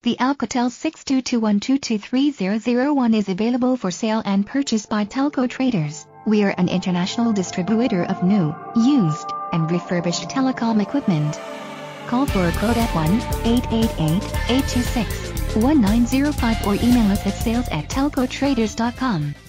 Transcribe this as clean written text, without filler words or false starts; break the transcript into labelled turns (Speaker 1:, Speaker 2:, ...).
Speaker 1: The ALCATEL 6221223001 is available for sale and purchase by TelcoTraders. We are an international distributor of new, used, and refurbished telecom equipment. Call for a quote at 1-888-826-1905 or email us at sales@telcotraders.com.